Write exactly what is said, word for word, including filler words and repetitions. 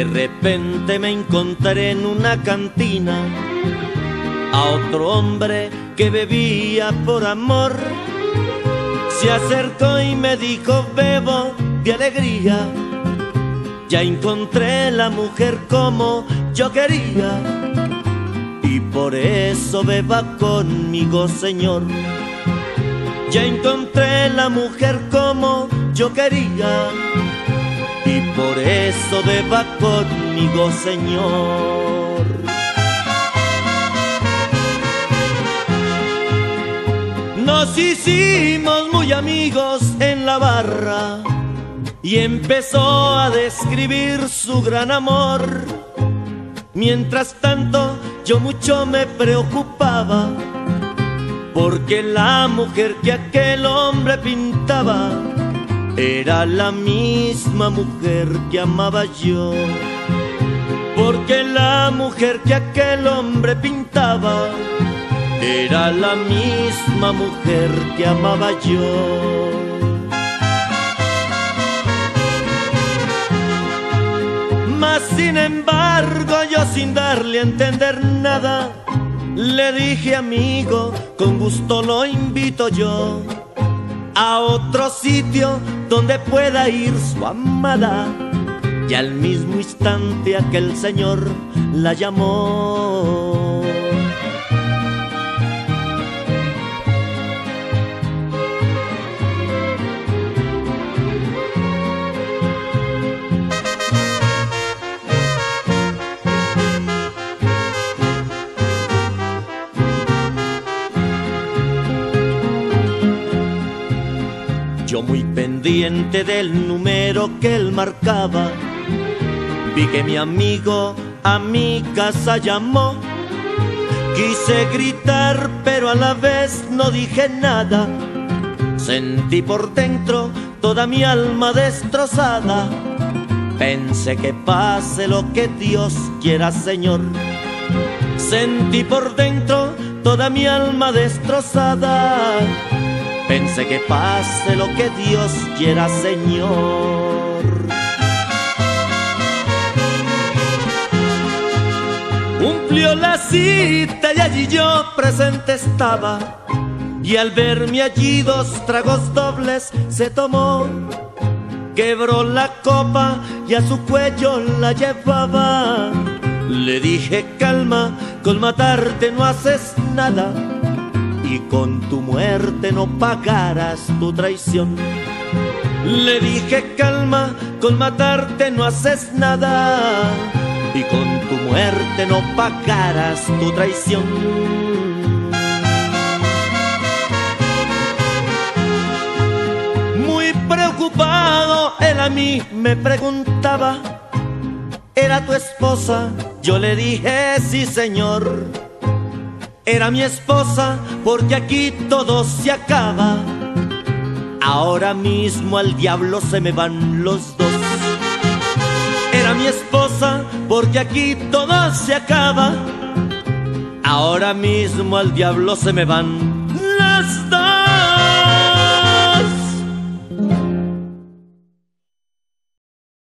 De repente me encontré en una cantina a otro hombre que bebía por amor. Se acercó y me dijo: bebo de alegría, ya encontré la mujer como yo quería, y por eso beba conmigo, señor. Ya encontré la mujer como yo quería, y por eso beba conmigo, señor. Nos hicimos muy amigos en la barra y empezó a describir su gran amor. Mientras tanto yo mucho me preocupaba, porque la mujer que aquel hombre pintaba era la misma mujer que amaba yo. Porque la mujer que aquel hombre pintaba era la misma mujer que amaba yo. Mas sin embargo yo, sin darle a entender nada, le dije: amigo, con gusto lo invito yo a otro sitio donde pueda ir su amada. Y al mismo instante aquel señor la llamó. Yo, muy pendiente del número que él marcaba, vi que mi amigo a mi casa llamó. Quise gritar, pero a la vez no dije nada. Sentí por dentro toda mi alma destrozada. Pensé que pase lo que Dios quiera, Señor. Sentí por dentro toda mi alma destrozada. Pensé que pase lo que Dios quiera, Señor. Cumplió la cita y allí yo presente estaba, y al verme allí dos tragos dobles se tomó. Quebró la copa y a su cuello la llevaba. Le dije: calma, con matarte no haces nada, y con tu muerte no pagarás tu traición. Le dije: calma, con matarte no haces nada, y con tu muerte no pagarás tu traición. Muy preocupado él a mí me preguntaba: ¿era tu esposa? Yo le dije: sí, señor. Era mi esposa, porque aquí todo se acaba. Ahora mismo al diablo se me van los dos. Era mi esposa, porque aquí todo se acaba. Ahora mismo al diablo se me van los dos.